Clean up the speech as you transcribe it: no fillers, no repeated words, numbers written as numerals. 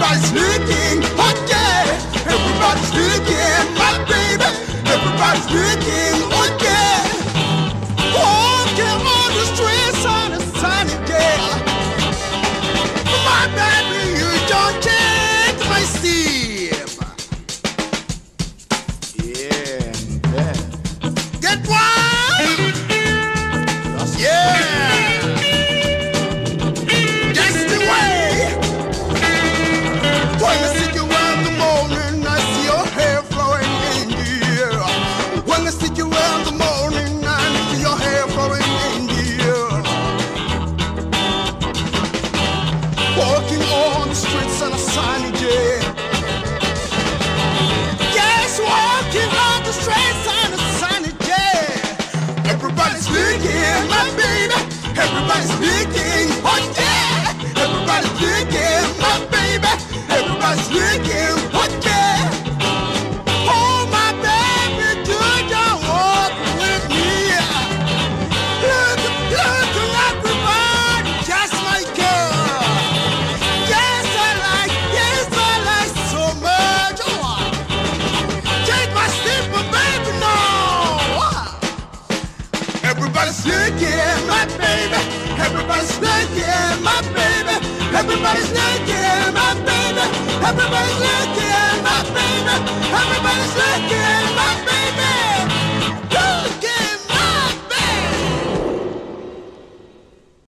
Everybody's looking, oh yeah. Everybody's looking, my baby. Everybody's looking, oh yeah. Walking on the streets on a sunny day. My baby, you don't take my step. Yeah, yeah. Get one? Yeah. That's the way. When I see you in the morning, I see your hair flowing in the air. When I see you in the morning, I see your hair flowing in the air. Walking on the streets on a sunny day. Yes, walking on the streets on a sunny day. Everybody's looking, my baby. Everybody's looking, oh yeah. Everybody's looking, my baby. Everybody's looking, oh yeah. Oh my baby, do you walk with me? Look, everybody, just like girl. Yes, I like so much. Oh, take my step, my baby, no. Everybody's looking, my baby. Everybody's looking, my baby. Everybody's looking, my baby. Everybody's looking, my baby.